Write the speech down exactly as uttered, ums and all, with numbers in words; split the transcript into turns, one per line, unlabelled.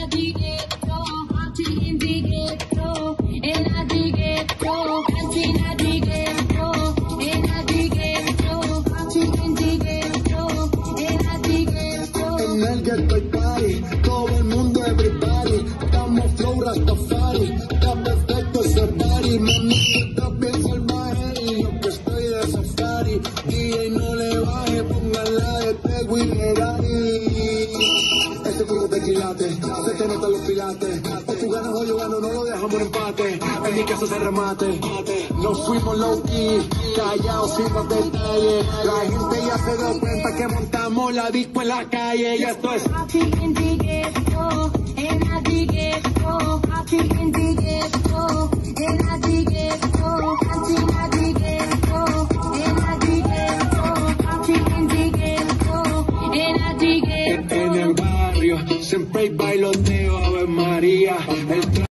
Estoy party, todo el mundo everybody, estamos flow Rastafari, está perfecto ese party, mami, tú estás bien salvaje y yo que estoy de safari, D J no le baje, póngala de Tego y Ferrari. Este juego de quilates, se te notan los pilates, o tú ganas o yo gano, no lo dejamos en empate, en mi caso se remate, nos fuimos low key, callados sin los detalles, la gente ya se dio cuenta que montamos la disco en la calle, y esto es en el barrio, siempre hay bailoteo, Ave María. El